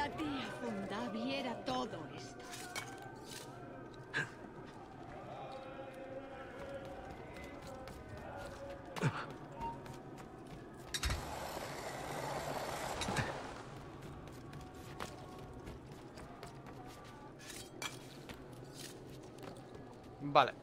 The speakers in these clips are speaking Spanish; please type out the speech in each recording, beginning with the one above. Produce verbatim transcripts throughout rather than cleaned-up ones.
La tía Funda viera todo esto. Vale.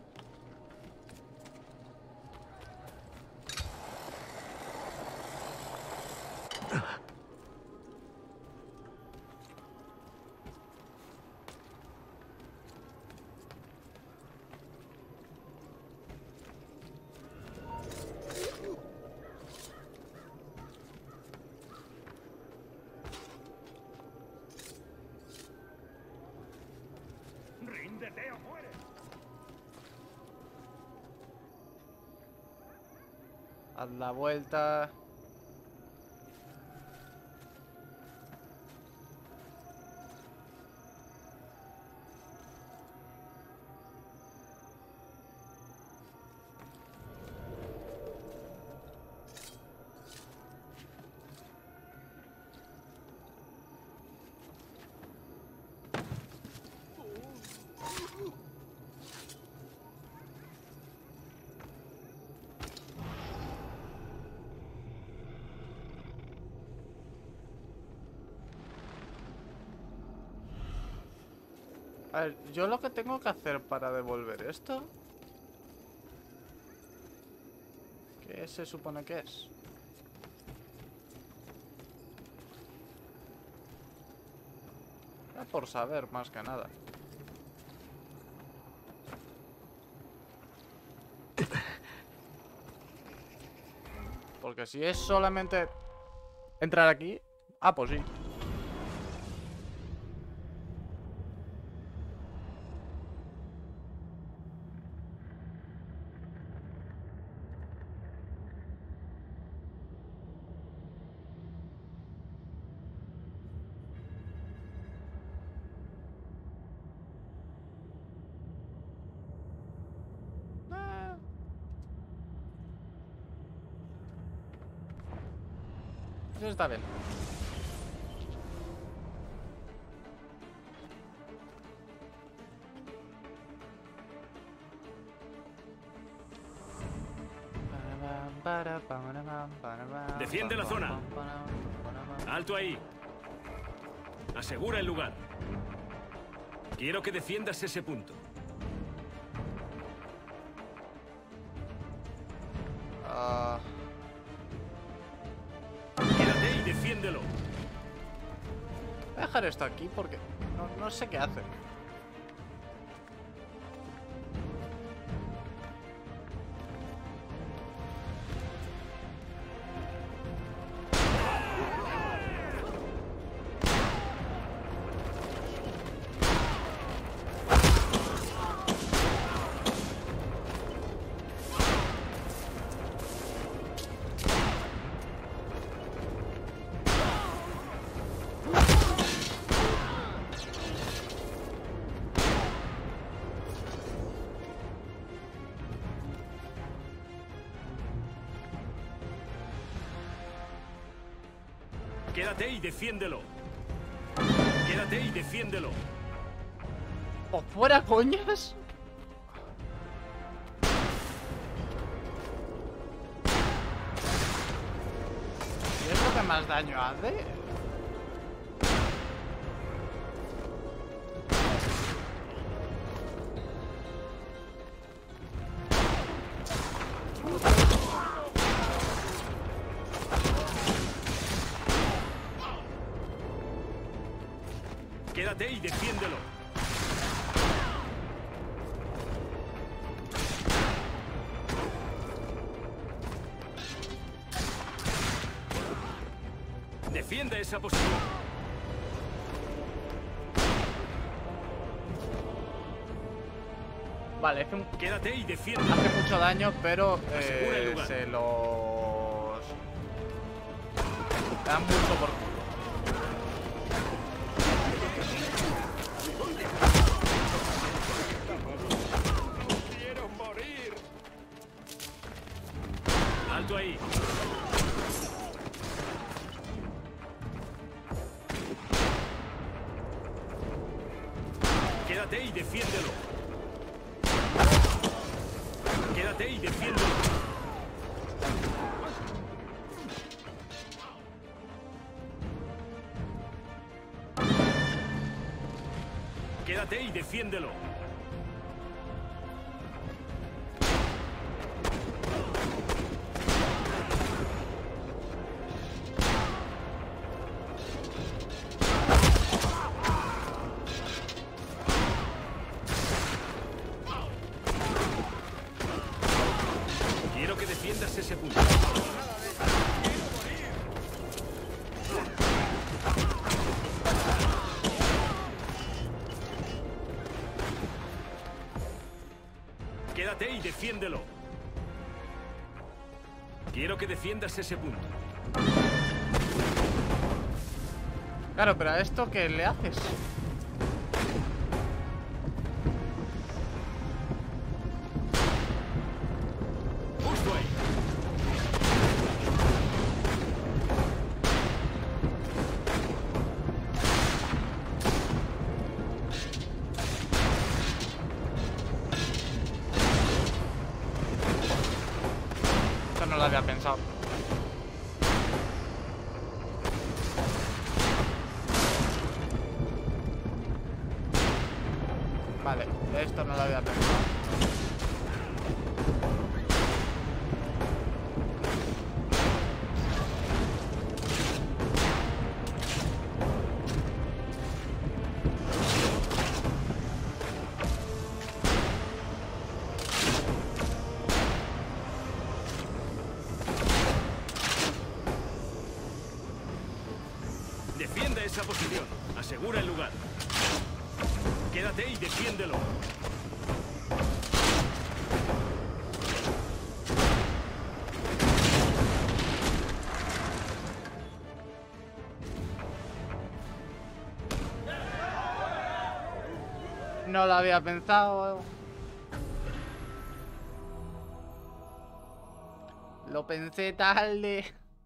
¡Ríndete o muere! Haz la vuelta. A ver, yo lo que tengo que hacer para devolver esto... ¿Qué se supone que es? Ya por saber, más que nada. Porque si es solamente entrar aquí... Ah, pues sí. Eso está bien. Defiende la zona. Alto ahí. Asegura el lugar. Quiero que defiendas ese punto. Ah... Quédate y defiéndelo. Voy a dejar esto aquí porque no, no sé qué hace. Quédate y defiéndelo. Quédate y defiéndelo. ¿O fuera coñas? ¿Y es lo que más daño hace? Quédate y defiéndelo. Defiende esa posición. Vale, hace, un... Quédate y defiende. hace mucho daño, pero Asegura el eh, lugar. se los... dan mucho por... ¡Quiero morir! Alto ahí. Quédate y defiéndelo. Quédate y defiéndelo. Quédate y defiéndelo. Quiero que defiendas ese punto. Quédate y defiéndelo. Quiero que defiendas ese punto. Claro, pero a esto, ¿qué le haces? Justo ahí. Esto no lo había pensado. Vale, esto no lo había pensado. Defiende esa posición. Asegura el lugar. Quédate y defiéndelo. No lo había pensado. Lo pensé tarde.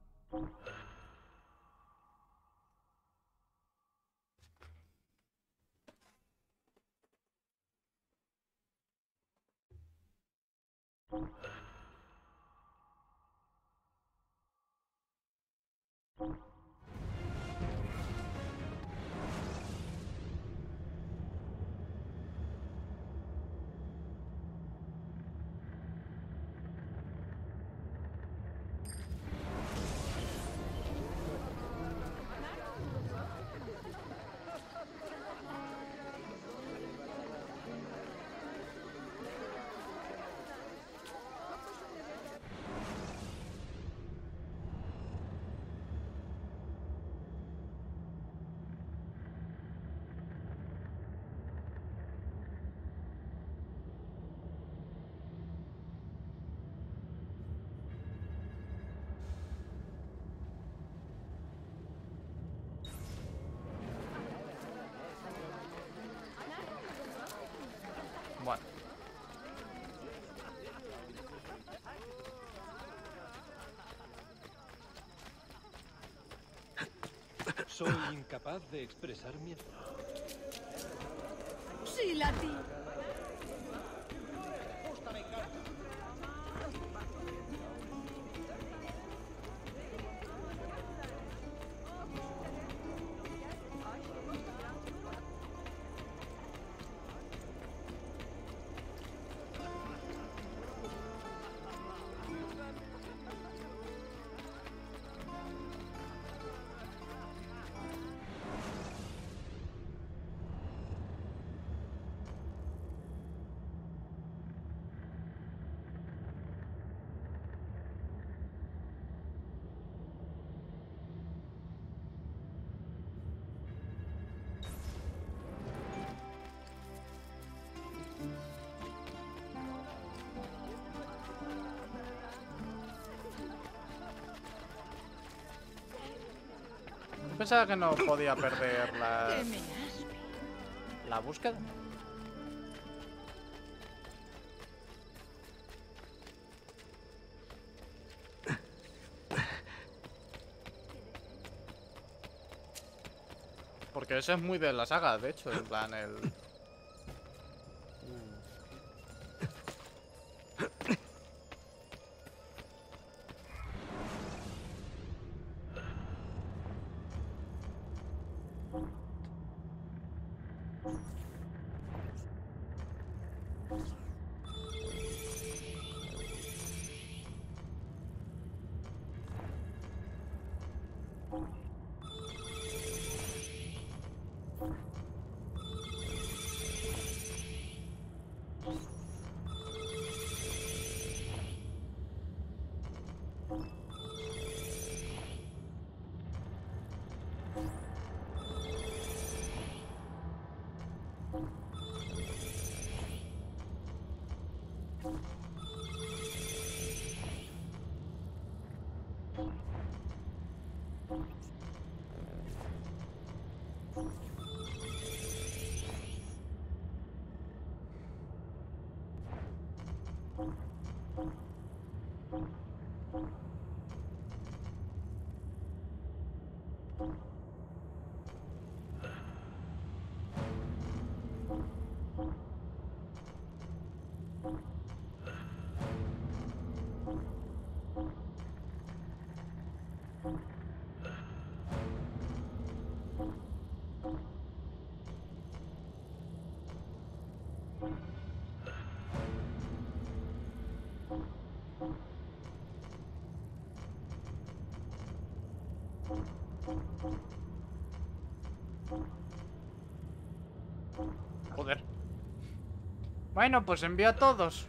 Bueno. Soy incapaz de expresar miedo. Sí, Lati. Pensaba que no podía perder la, ¿Qué me has? la búsqueda. Porque eso es muy de la saga, de hecho, en plan el... Joder. Bueno, pues envía a todos.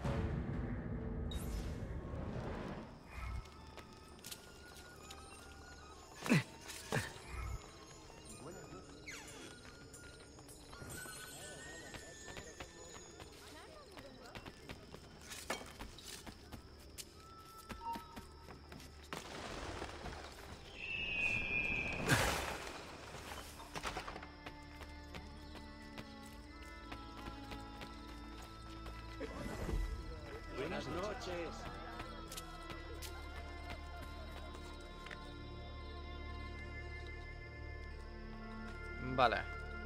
Buenas noches. Vale.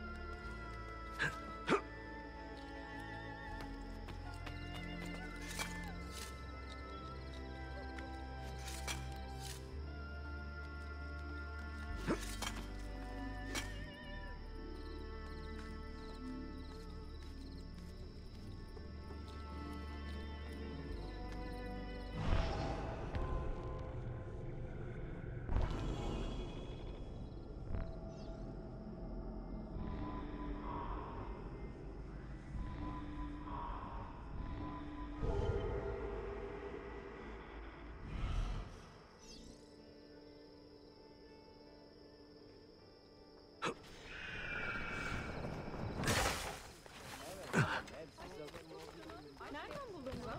Nereden buldun bunu?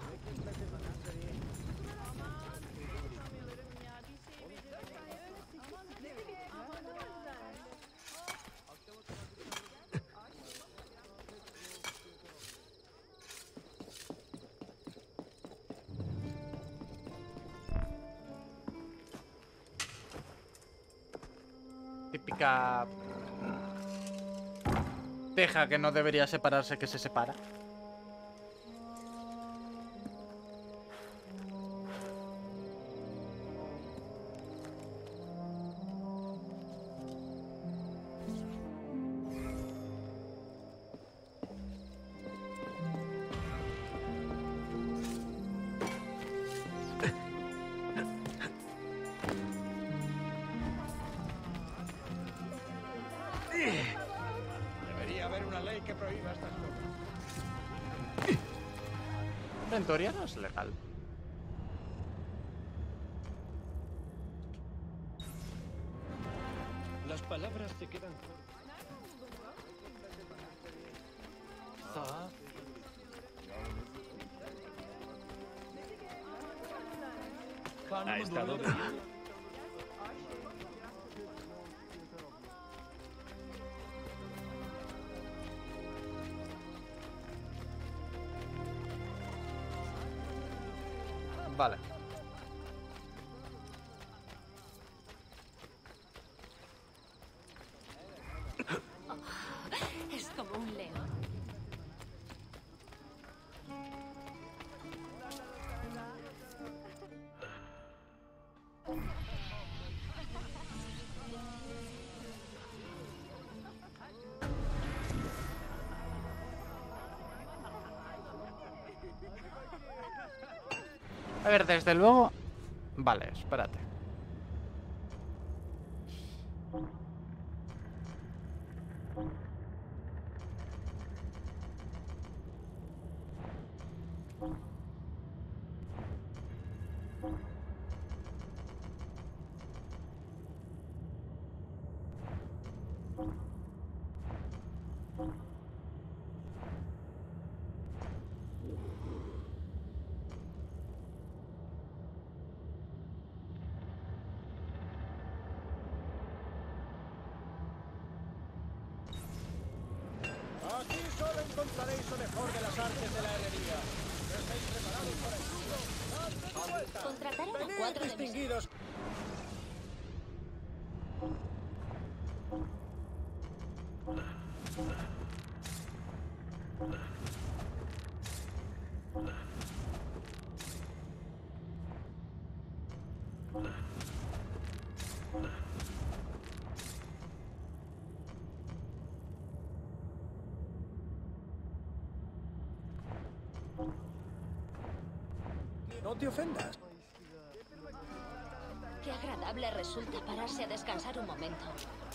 Típica teja que no debería separarse, que se separa. Debería haber una ley que prohíba estas cosas. En teoría no es legal. Las palabras se quedan cortas. Ah. Ha estado bien. Vale. Es como un león. A ver, desde luego... Vale, espérate. Aquí solo encontraréis lo mejor de las artes de la herrería. ¿Estáis preparados para el suyo? ¡Dadle vuelta! Contrataron a Venid, cuatro de mis... distinguidos. No te ofendas. Qué agradable resulta pararse a descansar un momento.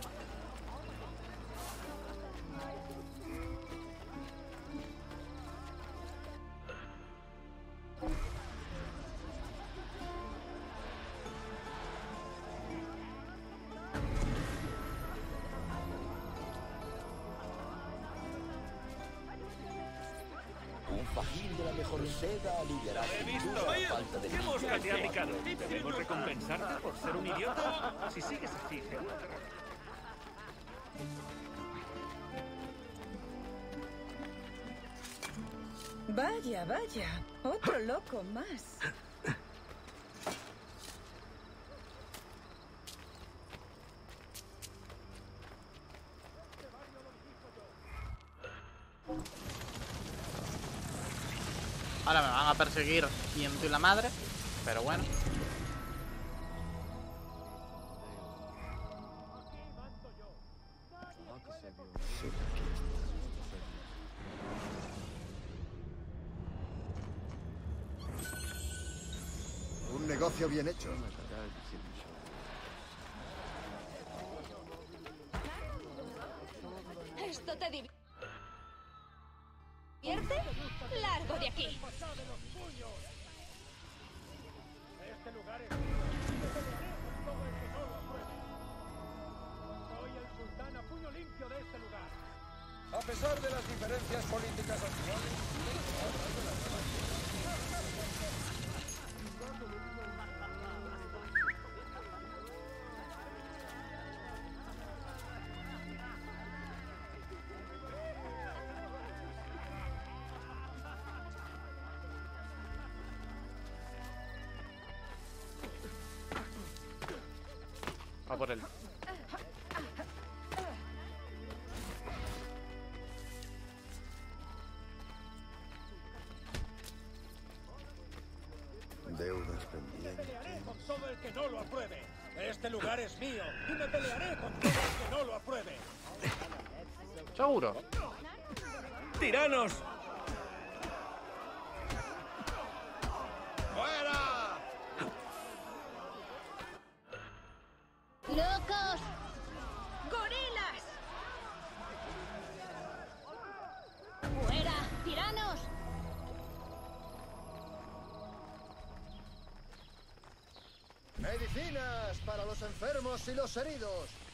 Un fajín de la mejor seda aliviará He sin visto. duda la falta de ¿Qué mosca te ha picado? ¿Debemos recompensarte por ser un idiota? Si sigues así, seguro que... Vaya, vaya. Otro loco más. Ahora me van a perseguir ciento y la madre. Pero bueno. Un negocio bien hecho. ¿Esto te divierte? ¡Largo de aquí! Este lugar es mío. Me pelearé con todo el que no lo apruebe. Soy el sultán a puño limpio de este lugar. A pesar de las diferencias políticas actuales, Va por él. Deudas pendientes. pelearé con todo el que no lo apruebe. Este lugar es mío y me pelearé con todo el que no lo apruebe. ¿Seguro? ¡Tiranos! ¡Fuera! ¡Locos! ¡Gorilas! ¡Fuera! ¡Tiranos! Medicinas para los enfermos y los heridos.